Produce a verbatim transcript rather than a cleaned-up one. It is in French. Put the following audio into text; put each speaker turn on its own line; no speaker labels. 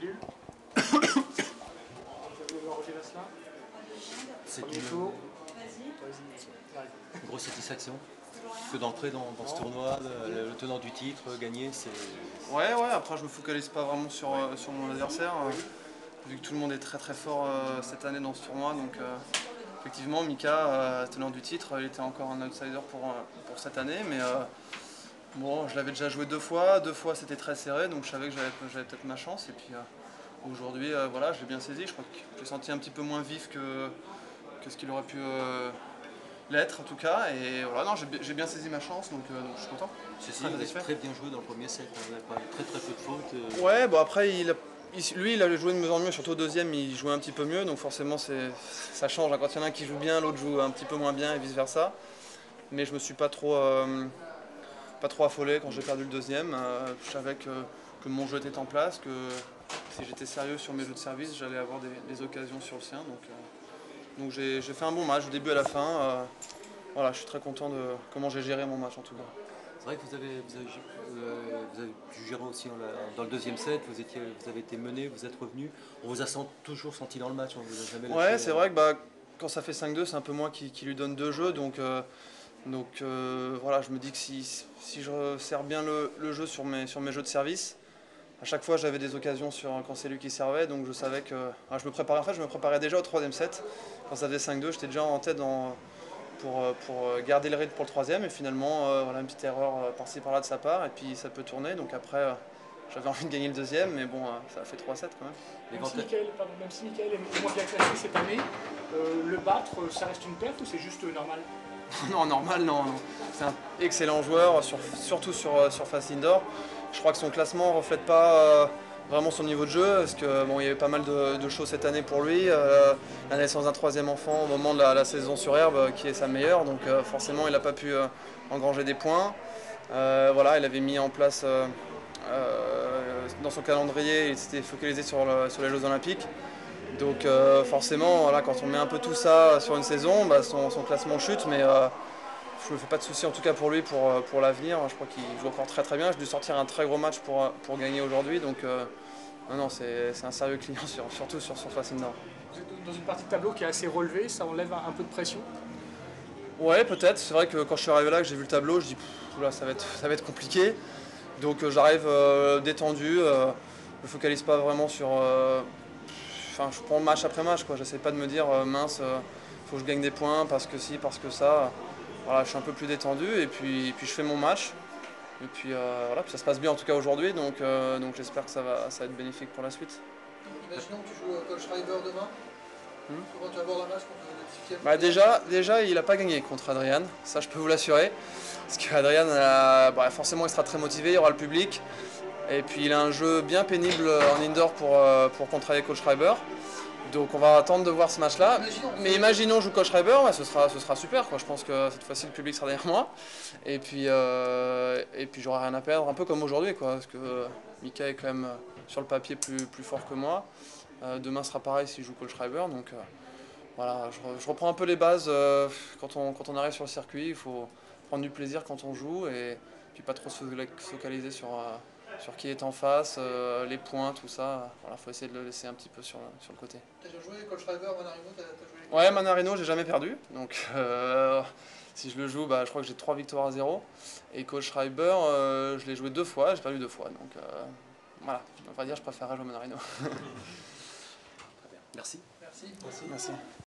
pilule.
C'est
Premier
une,
tour.
une grosse satisfaction que d'entrer dans, dans ce tournoi, le, le tenant du titre, gagner, c'est...
Ouais, ouais, après je me focalise pas vraiment sur, euh, sur mon adversaire, euh, vu que tout le monde est très très fort euh, cette année dans ce tournoi. Donc euh, effectivement, Mika, euh, tenant du titre, il était encore un outsider pour, euh, pour cette année, mais euh, bon, je l'avais déjà joué deux fois, deux fois c'était très serré, donc je savais que j'avais peut-être ma chance. Et puis euh, aujourd'hui, euh, voilà, j'ai bien saisi, je crois que j'ai senti un petit peu moins vif que, que ce qu'il aurait pu... Euh, l'être en tout cas, et voilà, non, j'ai bien saisi ma chance, donc, euh, donc je suis content.
Ceci, vous avez très bien joué dans le premier set, hein, vous n'avez pas très très peu de fautes. Euh...
Ouais, bon après, il a, il, lui il a joué de mieux en mieux, surtout au deuxième, il jouait un petit peu mieux, donc forcément ça change, hein. Quand il y en a un qui joue bien, l'autre joue un petit peu moins bien et vice versa. Mais je me suis pas trop, euh, pas trop affolé quand j'ai perdu le deuxième, euh, je savais que, que mon jeu était en place, que si j'étais sérieux sur mes jeux de service, j'allais avoir des, des occasions sur le sien. Donc, euh, donc j'ai fait un bon match du début à la fin. Euh, Voilà, je suis très content de comment j'ai géré mon match en tout cas.
C'est vrai que vous avez, vous avez, euh, vous avez pu gérer aussi dans, la, dans le deuxième set, vous, étiez, vous avez été mené, vous êtes revenu. On vous a sent, toujours senti dans le match, on vous a jamais lâché.
Ouais, c'est vrai que bah, quand ça fait cinq deux, c'est un peu moi qui, qui lui donne deux jeux. Donc, euh, donc euh, voilà, je me dis que si, si je sers bien le, le jeu sur mes, sur mes jeux de service, à chaque fois j'avais des occasions sur, quand c'est lui qui servait. Donc je savais que. Alors, je me préparais, en fait, je me préparais déjà au troisième set. Quand ça faisait cinq deux, j'étais déjà en tête dans. Pour, pour garder le rythme pour le troisième, et finalement euh, voilà, une petite erreur euh, par-ci par-là de sa part, et puis ça peut tourner. Donc après euh, j'avais envie de gagner le deuxième, mais bon, euh, ça a fait trois sept quand même.
Même si, Michael, pardon, même si Michael est moins bien classé cette année, euh, le battre, ça reste une perte ou c'est juste normal?
Non, normal, non, non. C'est un excellent joueur, sur, surtout sur, sur Fast Indoor. Je crois que son classement ne reflète pas euh, vraiment son niveau de jeu, parce que bon, il y avait pas mal de, de choses cette année pour lui. Euh, la naissance d'un troisième enfant au moment de la, la saison sur herbe, euh, qui est sa meilleure, donc euh, forcément il n'a pas pu euh, engranger des points. Euh, voilà, il avait mis en place euh, euh, dans son calendrier, il s'était focalisé sur, le, sur les Jeux Olympiques. Donc euh, forcément, voilà, quand on met un peu tout ça sur une saison, bah, son, son classement chute, mais euh, je ne me fais pas de soucis en tout cas pour lui, pour, pour l'avenir. Je crois qu'il joue encore très très bien. J'ai dû sortir un très gros match pour, pour gagner aujourd'hui, donc euh, non, non, c'est un sérieux client, sur, surtout sur Surface Indoor.
Vous êtes dans une partie de tableau qui est assez relevée, ça enlève un, un peu de pression?
Ouais, peut-être. C'est vrai que quand je suis arrivé là, que j'ai vu le tableau, je dis là, ça va être, ça va être compliqué. Donc euh, j'arrive euh, détendu, euh, je me focalise pas vraiment sur... Euh, Enfin, je prends match après match, quoi. J'essaie pas de me dire euh, mince, euh, faut que je gagne des points parce que si, parce que ça. Voilà, je suis un peu plus détendu et puis, et puis je fais mon match. Et puis euh, voilà, puis ça se passe bien en tout cas aujourd'hui, donc, euh, donc j'espère que ça va, ça va être bénéfique pour la suite.
Imaginons que tu joues Coach Schreiber demain. Hmm. Comment tu abordes un match contre le dix-huitième?
Bah déjà, déjà, il n'a pas gagné contre Adrian, ça je peux vous l'assurer. Parce qu'Adrian, bah, forcément, il sera très motivé, il y aura le public. Et puis il a un jeu bien pénible en indoor pour, pour contrarier Coach Schreiber. Donc on va attendre de voir ce match-là. Mais imaginons je joue Coach Schreiber, ouais, ce, sera, ce sera super, quoi. Je pense que cette fois-ci le public sera derrière moi. Et puis, euh, et puis j'aurai rien à perdre, un peu comme aujourd'hui, quoi. Parce que euh, Mika est quand même euh, sur le papier plus, plus fort que moi. Euh, demain sera pareil si je joue Coach Schreiber. Donc euh, voilà, je, je reprends un peu les bases. Euh, quand, on, quand on arrive sur le circuit, il faut prendre du plaisir quand on joue et puis pas trop se focaliser sur... Euh, sur qui est en face, euh, les points, tout ça. Voilà, faut essayer de le laisser un petit peu sur, sur le côté.
Tu as déjà joué Coach Schreiber, Manarino, tu as joué?
Ouais, Manarino, j'ai jamais perdu. Donc euh, si je le joue, bah, je crois que j'ai trois victoires à zéro. Et Coach Schreiber, euh, je l'ai joué deux fois, j'ai perdu deux fois. Donc euh, voilà, on va dire je préférerais jouer Manarino.
Merci.
Merci.
Merci. Merci.